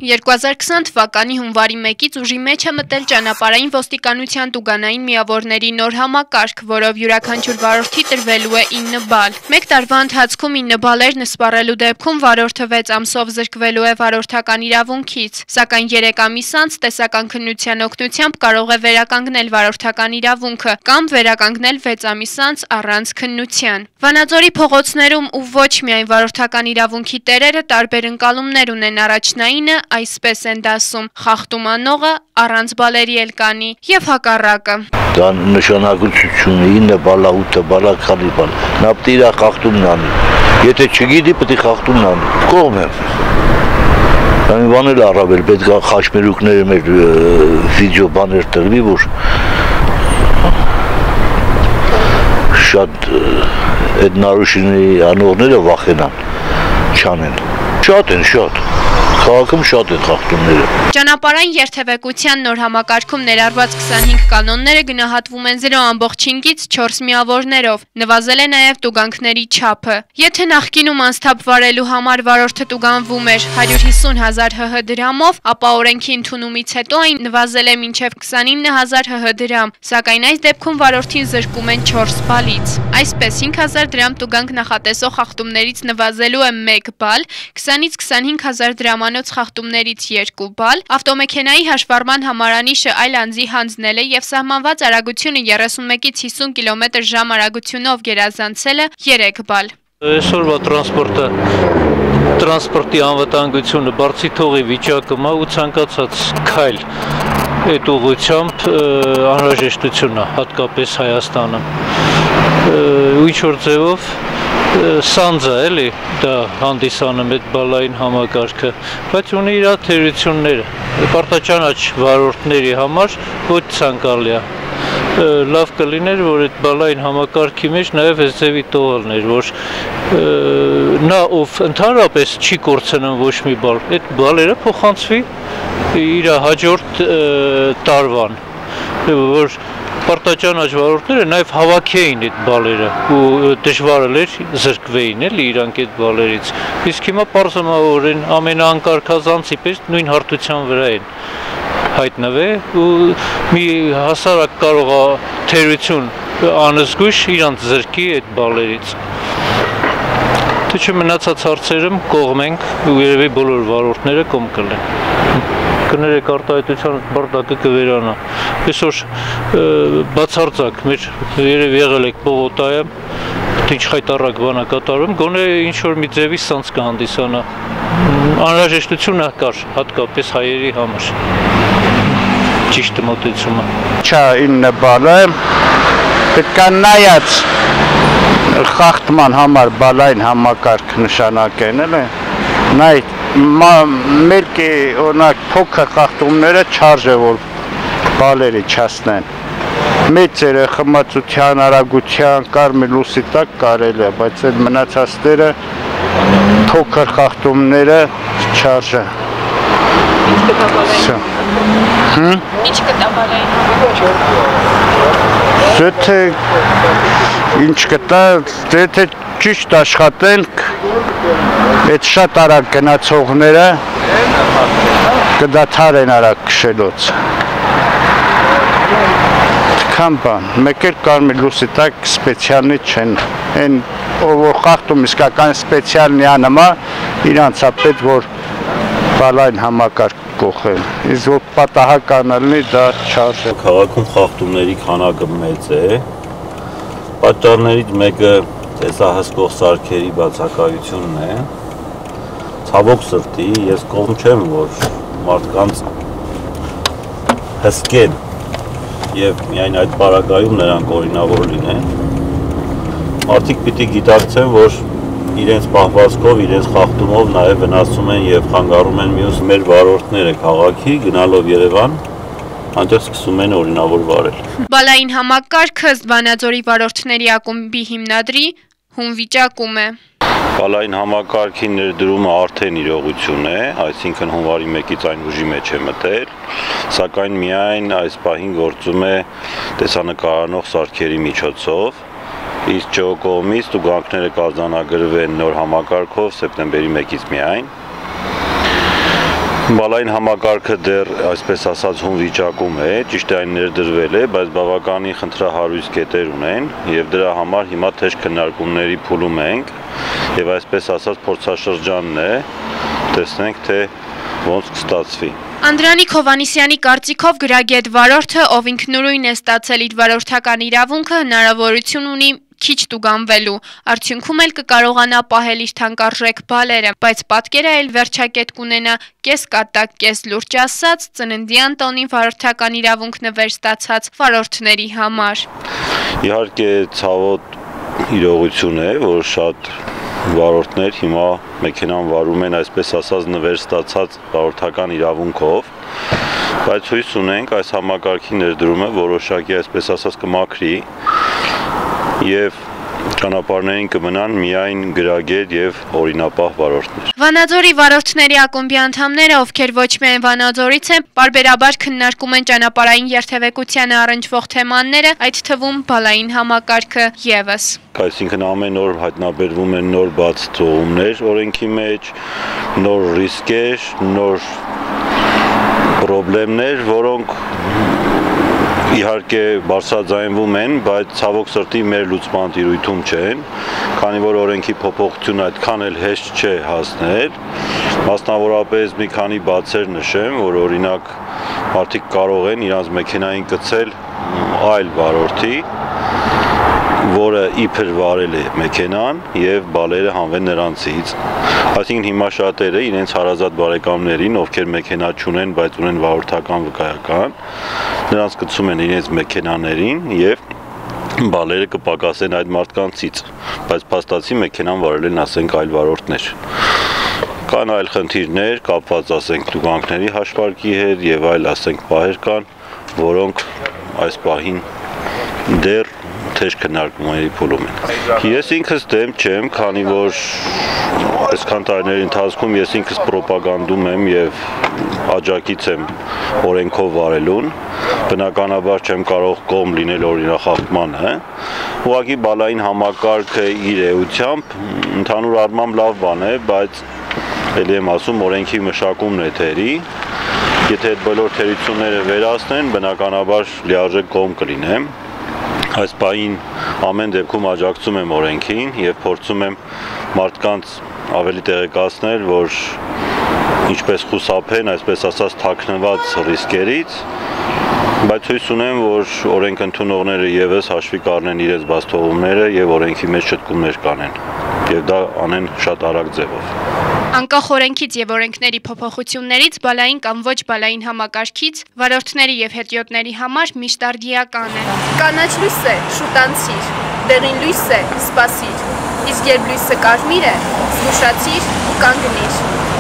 2020 թվականի հունվարի 1-ից ուժի մեջ է մտել ճանապարհային ոստիկանության տուգանային միավորների նոր համակարգ, որով յուրաքանչյուր վարորդի տրվելու է 9 բալ։ Մեկ տարվա ընթացքում 9 բալերն սպառելու դեպքում վարորդը 6 ամսով զրկվելու է վարորդական իրավունքից, սակայն 3 ամիս անց տեսական քննության օգնությամբ կարող է վերականգնել վարորդական իրավունքը կամ վերականգնել 6 ամիս անց առանց քննության։ Վանաձորի փողոցներում ու ոչ միայն վարորդական իրավունքի տերերը տարբեր ընկալումներ ունեն, առաջնայինը այսպես են դասում, խախտում անողը առանց բալերի էլ կանի և հակառակը։ Դա նշանակություն 9 բալա, 8 բալա, քանի բալ։ Նա պետք է իր խախտումն անի։ Եթե չգիտի, պետք է խախտումն անի։ Կողմ եմ։ Այն բան էլ առավել պետք է խաչմերուկները մեր վիդեո բաներ տրվի, որ շատ այդ նարուշինների անողները վախենան, չանեն։ Շատ են, շատ։ Քաղաքում շատ են խախտումները։ Ճանապարհային երթևեկության նոր համակարգում ներառված 25 կանոնները գնահատվում են 0.5-ից 4 միավորներով, նվազել է նաև տուգանքների չափը։ Եթե նախկինում անձամբ վարելու համար վարորդը տուգանվում էր 150,000 հհ դրամով, ապա օրենքի ընդունումից հետո այն նվազել է մինչև 29,000 հհ դրամ, սակայն այս դեպքում վարորդին զրկում են 4 բալից։ Այսպես 5,000 դրամ տուգանք նախատեսող խախտումներից նվազելու է 1 բալ, 20-ից 25,000 դրամանոց խախտումներից 2 բալ, ավտոմեքենայի հաշվառման համարանիշը այլ անձի հանձնել է և սահմանված արագությունը 31-ից 50 կմ/ժ արագությունով գերազանցելը 3 բալ։ Այսօրվա տրանսպորտի անվտանգությունը բարձի թողի վիճակում է ու ցանկացած քայլ այդ ուղղությամբ անհրաժեշտություն է, հատկապես Հայաստանում։ Ու ինչ-որ ձևով սանձ է, էլի, դա հանդիսանում այդ բալային համակարգը, բայց ունի իր թերությունները, պարտաճանաչ վարորդների համար ոչ ցանկալի է։ Լավ կլիներ, որ այդ բալային համակարգի մեջ նաև այս ձևի տողալներ, որ նա ով ընդհանրապես չի կորցնում ոչ մի բալ, այդ բալերը փոխանցվի իր հաջորդ տարվան, որ պարտաճանաչ վարորդները նաև հավաքեին այդ բալերը ու դժվար էր զրկվեին էլի իրանք այդ բալերից։ Իսկ հիմա պարզում է, որ ամենաանկարգազանցի պես նույն հարթության վրա են հայտնվել ու մի հասարակ կարող է թերություն անզգույշ իրանց զրկի այդ բալերից։ Թե չէ մնացած հարցերում կողմենք ու երևի բոլոր վարորդները կողմ կլեն։ Կներեք արտահայտության բարտակը կվերանա։ Այսօր բացարձակ մեր երևի եղել եք Բողոտայում, ինչ խայտառակ բան է կատարում, գոնե ինչ-որ մի ձևի սանձ կհանդիսանա։ Անհրաժեշտությունը կար, հատկապես հայերի համար։ Ճիշտ մոտեցումը։ Չա 9 բալը, պետք է նայած խախտման համար բալային համակարգ նշանակեն, էլի, նայ մերկի օրինակ փոքր խախտումները չարժ է որ բալերի չասնեն։ Մեծ խմացության, արագության, կարմիր լույսի տակ կարելի է, բայց այդ մնացածները փոքր խախտումները չարժ է։ Ինչ կտա բալային։ Ինչ կտա բալային։ Եթե ինչ կտա, եթե ճիշտ աշխատենք, այդ շատ արագ գնացողները կդադարեն արագ քշելուց։ Քան բան, մեկ էլ կարմիր լույսի տակ սպեցիալնի չեն, այն ով խախտում իսկական սպեցիալնի անմա, իրանց է պետք որ բալային համակարգ կողեն, իսկ որ պատահական լինի դա չարժ է։ Քաղաքում խախտումների քանակը մեծ է, պատճառներից մեկը տեսահսկող սարքերի բացակայությունն է, ցավոք սրտի, ես կողմ չեմ, որ մարդկանց հսկեն և միայն այդ պարագայում նրանք օրինավոր լինեն, մարդիկ պիտի գիտակցեն, որ իրենց պահվածքով, իրենց խախտումով նաև վնասում են և խանգարում են մյուս մեր վարորդները քաղաքի գնալով Երևան, այնտեղ սկսում են օրինավոր վարել։ Բալային համակարգը Վանաձորի վարորդների ակումբի հիմնադրի հում վիճակում է։ Բալային համակարգի ներդրումը արդեն իրողություն է, այսինքն հունվարի 1-ից այն ուժի մեջ է մտել, սակայն միայն այս պահին գործում է տեսանկարող սարքերի միջոցով, իսկ ՃՕ կողմից տուգանքները կարձանագրվեն նոր համակարգով սեպտեմբերի 1-ից միայն։ Բալային համակարգը դեռ այսպես ասած հուն վիճակում է, ճիշտ է այն ներդրվել է, բայց բավականին խնդրահարույց կետեր ունեն եւ դրա համար հիմա թեժ քննարկումների փուլում ենք եւ այսպես ասած փորձաշրջանն է, տեսնենք թե ոնց կստացվի։ Անդրանիկ Հովանիսյանի կարծիքով գրագետ վարորդը, ով ինքնուրույն է ստացել իր վարորդական իրավունքը, հնարավորություն ունի քիչ տուգանվելու, արդյունքում էլ կկարողանա պահել իր թանկարժեք բալերը, բայց պատկերը էլ վերջակետ կունենա կես կատակ, կես լուրջ ասած, ծննդյան տոնի վարորդական իրավունք նվեր ստացած վարորդների համար։ Իհարկե ցավոտ իրողություն է, որ շատ վարորդներ հիմա մեքենան վարում են այսպես ասած նվեր ստացած վարորդական իրավունքով, բայց հույս ունենք այս համակարգի ներդրումը որոշակի այսպես ասած կմաքրի եւ ճանապարհներին կմնան միայն գրագետ եւ օրինապահ վարորդներ։ Վանաձորի վարորդների ակումբի անդամները, ովքեր ոչ միայն Վանաձորից են, պարբերաբար քննարկում են ճանապարհային երթևեկությանը առնչվող թեմաները, այդ թվում բալային համակարգը եւս։ Այսինքն ամեն օր հայտնաբերվում են նոր բաց ծողումներ օրենքի մեջ, նոր ռիսկեր, նոր խնդիրներ, որոնք իհարկե բարձրաձայնվում են, բայց ցավոք սրտի մեր լուծման տիրույթում չեն, քանի որ օրենքի փոփոխությունը այդքան էլ հեշտ չէ հասնել, մասնավորապես մի քանի բացեր նշեմ, որ օրինակ մարդիկ կարող են իրանց մեքենային գցել այլ վարորդի, որը իբր վարել է մեքենան եւ բալերը հանվել նրանցից։ Այսինքն հիմա շատերը իրենց հարազատ բարեկամներին, ովքեր մեքենա չունեն, բայց ունեն վարորդական վկայական, նրանց գցում են իրենց մեքենաներին եւ բալերը կպակասեն այդ մարդկանցից, բայց փաստացի մեքենան վարել են ասենք այլ վարորդներ։ Կան այլ խնդիրներ, կապված ասենք տուգանքների հաշվարկի հետ եւ այլ ասենք պահեր կան, որոնք այս պահին դեռ թեժ քննարկումների փուլում են։ Ես ինքս դեմ չեմ, քանի որ այսքան տարիների ընթացքում ես ինքս պրոպագանդում եմ եւ աջակից եմ օրենքով վարելուն, բնականաբար չեմ կարող կողմ լինել օրինախախտմանը, ուղղակի բալային համակարգը իր էությամբ ընդհանուր առմամբ լավ բան է, բայց ելի եմ ասում օրենքի մշակումն է թերի, եթե այդ բոլոր թերությունները վերացնեն, բնականաբար լիարժեք կողմ կլինեմ։ Այս պահին ամեն դեպքում աջակցում եմ օրենքին եւ փորձում եմ մարդկանց ավելի տեղեկացնել, որ ինչպես խուսափեն, այսպես ասած թաքնված ռիսկերից, բայց հույս ունեմ, որ օրենք ընդունողները եւս հաշվի կառնեն իրենց բացթողումները եւ օրենքի մեջ շտկումներ կանեն եւ դա անեն շատ արագ ձևով։ Անկախ օրենքից եւ օրենքների փոփոխություններից բալային կամ ոչ բալային համակարգից վարորդների եւ հետիոտների համար միշտ արդիական է։ Կանաչ լույս է, շուտանցիր, դեղին լույս է, սպասիր, իսկ երբ լույսը կարմիր է, զգուշացիր ու կանգնիր։